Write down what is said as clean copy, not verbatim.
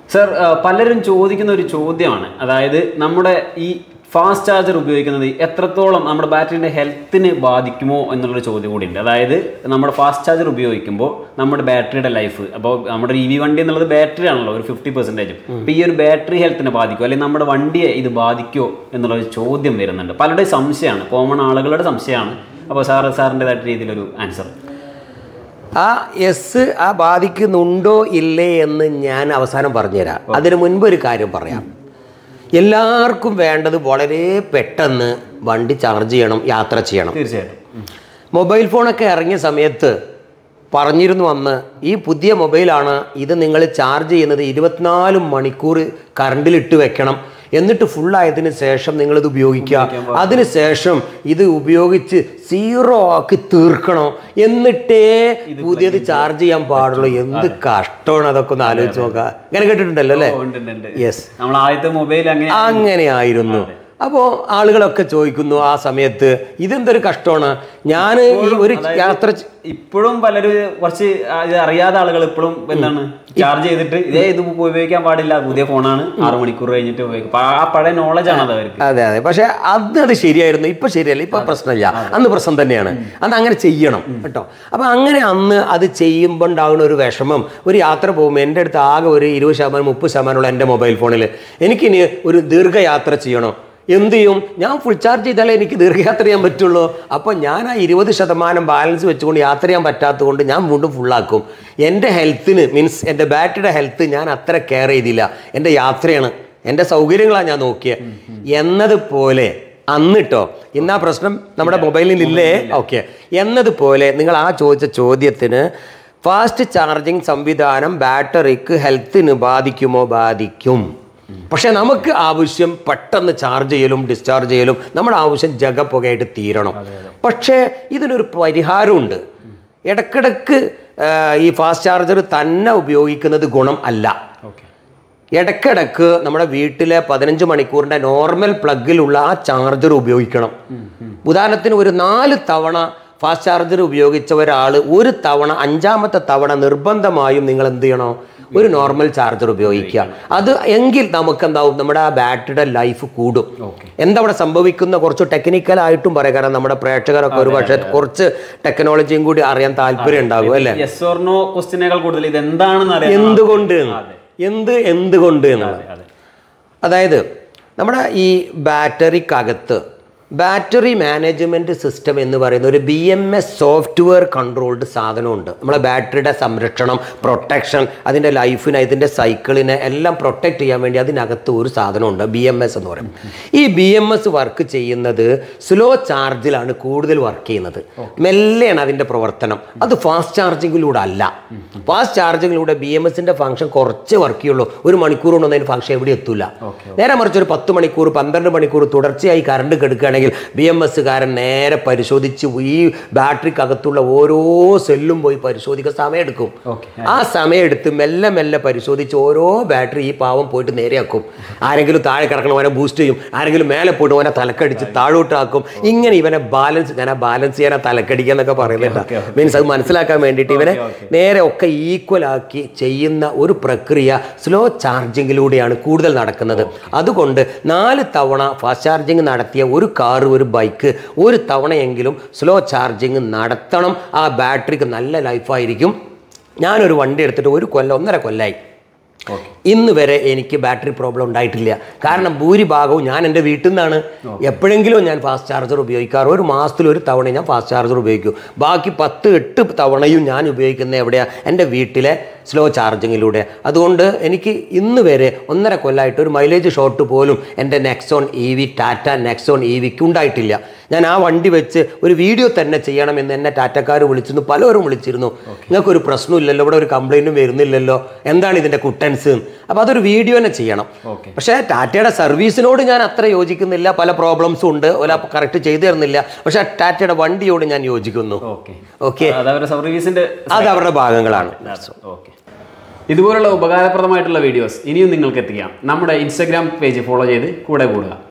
Sir, പലരും ചോദിക്കുന്ന ഒരു ചോദ്യമാണ്, അതായത് നമ്മുടെ ഈ ഫാസ്റ്റ് ചാർജർ ഉപയോഗിക്കുന്നത് എത്രത്തോളം നമ്മുടെ ബാറ്ററിയുടെ ഹെൽത്തിനെ ബാധിക്കുമോ എന്നുള്ളൊരു ചോദ്യം കൂടി ഉണ്ട്. അതായത് നമ്മുടെ ഫാസ്റ്റ് ചാർജർ ഉപയോഗിക്കുമ്പോൾ നമ്മുടെ ബാറ്ററിയുടെ ലൈഫ്, അപ്പോൾ നമ്മുടെ EV വണ്ടി എന്നുള്ളത് ബാറ്ററി ആണല്ലോ, ഒരു 50%. അപ്പോൾ ഈ ഒരു ബാറ്ററി ഹെൽത്തിനെ ബാധിക്കുമോ, അല്ലെങ്കിൽ നമ്മുടെ വണ്ടിയെ ഇത് ബാധിക്കുമോ എന്നുള്ളൊരു ചോദ്യം വരുന്നുണ്ട്. പലരുടെയും സംശയമാണ്, കോമൺ ആളുകളുടെ സംശയമാണ്. അപ്പോൾ സാറിൻ്റെതായിട്ട് രീതിയിലൊരു ആൻസർ. ബാധിക്കുന്നുണ്ടോ ഇല്ലേ എന്ന് ഞാൻ അവസാനം പറഞ്ഞുതരാം. അതിന് മുൻപ് ഒരു കാര്യം പറയാം. എല്ലാവർക്കും വേണ്ടത് വളരെ പെട്ടെന്ന് വണ്ടി ചാർജ് ചെയ്യണം, യാത്ര ചെയ്യണം. തീർച്ചയായിട്ടും. മൊബൈൽ ഫോണൊക്കെ ഇറങ്ങിയ സമയത്ത് പറഞ്ഞിരുന്നു അന്ന്, ഈ പുതിയ മൊബൈലാണ്, ഇത് നിങ്ങൾ ചാർജ് ചെയ്യുന്നത് 24 മണിക്കൂർ കറണ്ടിലിട്ട് വെക്കണം, എന്നിട്ട് ഫുള്ളായതിന് ശേഷം നിങ്ങളിത് ഉപയോഗിക്കുക, അതിന് ശേഷം ഇത് ഉപയോഗിച്ച് 0 ആക്കി തീർക്കണം, എന്നിട്ടേ പുതിയത് ചാർജ് ചെയ്യാൻ പാടുള്ളൂ. എന്ത് കഷ്ടമാണ് അതൊക്കെ ഒന്ന് ആലോചിച്ച് നോക്കുക. അങ്ങനെ കേട്ടിട്ടുണ്ടല്ലോ അല്ലേ? യെസ്, അങ്ങനെയായിരുന്നു. അപ്പോൾ ആളുകളൊക്കെ ചോദിക്കുന്നു ആ സമയത്ത്, ഇതെന്തൊരു കഷ്ടമാണ്. ഞാൻ ഈ ഒരു യാത്ര ഇപ്പോഴും പലരും കുറച്ച് അറിയാത്ത ആളുകൾ ഇപ്പോഴും എന്താണ് ചാർജ് ചെയ്തിട്ട് ഇത് ഉപയോഗിക്കാൻ പാടില്ല, പുതിയ ഫോണാണ്, 6 മണിക്കൂർ കഴിഞ്ഞിട്ട് ഉപയോഗിക്കും. ആ പഴയ നോളജ് ആണ് അവർക്ക്. അതെ, പക്ഷെ അത് ശരിയായിരുന്നു. ഇപ്പൊ ശരിയല്ല, ഇപ്പൊ പ്രശ്നമില്ല. അന്ന് പ്രശ്നം തന്നെയാണ്. അന്ന് അങ്ങനെ ചെയ്യണം കേട്ടോ. അപ്പൊ അങ്ങനെ അന്ന് അത് ചെയ്യുമ്പോൾ ഉണ്ടാകുന്ന ഒരു വിഷമം, ഒരു യാത്ര പോകുമ്പോൾ എൻ്റെ അടുത്ത് ആകെ ഒരു 20% 30% എൻ്റെ മൊബൈൽ ഫോണിൽ എനിക്കിനി ഒരു ദീർഘയാത്ര ചെയ്യണം. എന്ത് ചെയ്യും? ഞാൻ ഫുൾ ചാർജ് ചെയ്താലേ എനിക്ക് ദീർഘയാത്ര ചെയ്യാൻ പറ്റുള്ളൂ. അപ്പോൾ ഞാൻ ആ 20% ബാലൻസ് വെച്ചുകൊണ്ട് യാത്ര ചെയ്യാൻ പറ്റാത്തത് കൊണ്ട് ഞാൻ വീണ്ടും ഫുള്ളാക്കും. എൻ്റെ ഹെൽത്തിന്, മീൻസ് എൻ്റെ ബാറ്ററിയുടെ ഹെൽത്ത് ഞാൻ അത്ര കെയർ ചെയ്തില്ല. എൻ്റെ യാത്രയാണ്, എൻ്റെ സൗകര്യങ്ങളാണ് ഞാൻ നോക്കിയത് എന്നതുപോലെ അന്നിട്ടോ. ഇന്ന് ആ പ്രശ്നം നമ്മുടെ മൊബൈലിൽ ഇല്ലേ? ഓക്കെ. എന്നതുപോലെ നിങ്ങൾ ആ ചോദിച്ച ചോദ്യത്തിന് ഫാസ്റ്റ് ചാർജിങ് സംവിധാനം ബാറ്ററിക്ക് ഹെൽത്തിന് ബാധിക്കുമോ? ബാധിക്കും. പക്ഷെ നമുക്ക് ആവശ്യം പെട്ടെന്ന് ചാർജ് ചെയ്യലും ഡിസ്ചാർജ് ചെയ്യലും നമ്മുടെ ആവശ്യം ജഗപ്പുകയായിട്ട് തീരണം. പക്ഷേ ഇതിനൊരു പരിഹാരമുണ്ട്. ഇടക്കിടക്ക് ഈ ഫാസ്റ്റ് ചാർജർ തന്നെ ഉപയോഗിക്കുന്നത് ഗുണം അല്ല. ഇടക്കിടക്ക് നമ്മുടെ വീട്ടിലെ 15 മണിക്കൂറിൻ്റെ നോർമൽ പ്ലഗിലുള്ള ആ ചാർജർ ഉപയോഗിക്കണം. ഉദാഹരണത്തിന് ഒരു 4 തവണ ഫാസ്റ്റ് ചാർജർ ഉപയോഗിച്ച ഒരാൾ ഒരു തവണ, 5ാമത്തെ തവണ നിർബന്ധമായും നിങ്ങൾ എന്ത് ചെയ്യണം? ഒരു നോർമൽ ചാർജർ ഉപയോഗിക്കുക. അത് എങ്കിൽ നമുക്ക് എന്താവും? നമ്മുടെ ആ ബാറ്ററിയുടെ ലൈഫ് കൂടും. എന്താ അവിടെ സംഭവിക്കുന്ന കുറച്ച് ടെക്നിക്കലായിട്ടും പറയാം. കാരണം നമ്മുടെ പ്രേക്ഷകരൊക്കെ ഒരു പക്ഷേ കുറച്ച് ടെക്നോളജിയും കൂടി അറിയാൻ താല്പര്യം ഉണ്ടാകും അല്ലേ? എന്തുകൊണ്ട് എന്നുള്ളത്. അതായത് നമ്മുടെ ഈ ബാറ്ററിക്കകത്ത് ബാറ്ററി മാനേജ്മെൻറ്റ് സിസ്റ്റം എന്ന് പറയുന്ന ഒരു BMS സോഫ്റ്റ്വെയർ കൺട്രോൾഡ് സാധനമുണ്ട്. നമ്മളെ ബാറ്ററിയുടെ സംരക്ഷണം, പ്രൊട്ടക്ഷൻ, അതിൻ്റെ ലൈഫിനെ, ഇതിൻ്റെ സൈക്കിളിനെ എല്ലാം പ്രൊട്ടക്റ്റ് ചെയ്യാൻ വേണ്ടി അതിനകത്ത് ഒരു സാധനമുണ്ട്, BMS എന്ന് പറയും. ഈ BMS വർക്ക് ചെയ്യുന്നത് സ്ലോ ചാർജിലാണ് കൂടുതൽ വർക്ക് ചെയ്യുന്നത്. മെല്ലെയാണ് അതിൻ്റെ പ്രവർത്തനം. അത് ഫാസ്റ്റ് ചാർജിങ്ങിലൂടെ അല്ല. ഫാസ്റ്റ് ചാർജിങ്ങിലൂടെ BMSൻ്റെ ഫംഗ്ഷൻ കുറച്ച് വർക്ക് ചെയ്യുള്ളൂ. 1 മണിക്കൂർ കൊണ്ടൊന്നും അതിന് ഫംഗ്ഷൻ എവിടെ എത്തൂല. നേരെ മറിച്ച് ഒരു 10 മണിക്കൂർ 12 മണിക്കൂർ തുടർച്ചയായി കറണ്ട് കെടുക്കുകയാണെങ്കിൽ BMS കാരൻ നേരെ പരിശോധിച്ച് ഈ ബാറ്ററിക്കകത്തുള്ള ഓരോ സെല്ലും പോയി പരിശോധിക്കാൻ സമയമെടുക്കും. ആ സമയമെടുത്ത് മെല്ലെ മെല്ലെ പരിശോധിച്ച് ഓരോ ബാറ്ററി ഈ പാവം പോയിട്ട് നേരെയാക്കും. ആരെങ്കിലും താഴെ കിടക്കണം അവനെ ബൂസ്റ്റ് ചെയ്യും, ആരെങ്കിലും മേലെ പോയിട്ട് അവനെ തലക്കടിച്ച് താഴോട്ടാക്കും. ഇങ്ങനെ ഇവനെ ബാലൻസ് ചെയ്യാൻ തലക്കടിക്കുക എന്നൊക്കെ പറയുന്നുണ്ട്. മീൻസ് അത് മനസ്സിലാക്കാൻ വേണ്ടിയിട്ട് ഇവനെ നേരെ ഒക്കെ ഈക്വലാക്കി ചെയ്യുന്ന ഒരു പ്രക്രിയ സ്ലോ ചാർജിങ്ങിലൂടെയാണ് കൂടുതൽ നടക്കുന്നത്. അതുകൊണ്ട് 4 തവണ ഫാസ്റ്റ് ചാർജിങ് നടത്തിയ ഒരു ഒരു ബൈക്ക് ഒരു തവണയെങ്കിലും സ്ലോ ചാർജിങ് നടത്തണം. ആ ബാറ്ററിക്ക് നല്ല ലൈഫായിരിക്കും. ഞാനൊരു വണ്ടി എടുത്തിട്ട് 1 കൊല്ലം 1.5 കൊല്ലമായി. ഇന്ന് വരെ എനിക്ക് ബാറ്ററി പ്രോബ്ലം ഉണ്ടായിട്ടില്ല. കാരണം ഭൂരിഭാഗവും ഞാൻ എൻ്റെ വീട്ടിൽ നിന്നാണ്. എപ്പോഴെങ്കിലും ഞാൻ ഫാസ്റ്റ് ചാർജർ ഉപയോഗിക്കാറ്. ഒരു മാസത്തിൽ 1 തവണ ഞാൻ ഫാസ്റ്റ് ചാർജർ ഉപയോഗിക്കും. ബാക്കി 10-8 തവണയും ഞാൻ ഉപയോഗിക്കുന്നത് എവിടെയാണ്? എൻ്റെ വീട്ടിലെ സ്ലോ ചാർജിങ്ങിലൂടെ. അതുകൊണ്ട് എനിക്ക് ഇന്ന് വരെ 1.5 കൊല്ലമായിട്ട് ഒരു മൈലേജ് ഷോട്ട് പോലും എൻ്റെ നെക്സോൺ EV, ടാറ്റ നെക്സോൺ EVക്ക് ഉണ്ടായിട്ടില്ല. ഞാൻ ആ വണ്ടി വെച്ച് ഒരു വീഡിയോ തന്നെ ചെയ്യണമെന്ന് എന്നെ ടാറ്റക്കാർ വിളിച്ചിരുന്നു, പലരും വിളിച്ചിരുന്നു. നിങ്ങൾക്കൊരു പ്രശ്നമില്ലല്ലോ, ഇവിടെ ഒരു കംപ്ലൈൻറ്റും വരുന്നില്ലല്ലോ, എന്താണ് ഇതിൻ്റെ കുട്ടൻസ്? അപ്പോൾ അതൊരു വീഡിയോ തന്നെ ചെയ്യണം. പക്ഷേ ടാറ്റയുടെ സർവീസിനോട് ഞാൻ അത്ര യോജിക്കുന്നില്ല. പല പ്രോബ്ലംസും ഉണ്ട്, കറക്റ്റ് ചെയ്തു തരുന്നില്ല. പക്ഷേ ടാറ്റയുടെ വണ്ടിയോട് ഞാൻ യോജിക്കുന്നു. ഓക്കെ, അത് അവരുടെ ഭാഗങ്ങളാണ്. ഇതുപോലുള്ള ഉപകാരപ്രദമായിട്ടുള്ള വീഡിയോസ് ഇനിയും നിങ്ങൾക്ക് എത്തിക്കാം. നമ്മുടെ ഇൻസ്റ്റാഗ്രാം പേജ് ഫോളോ ചെയ്ത് കൂടെ കൂടുക.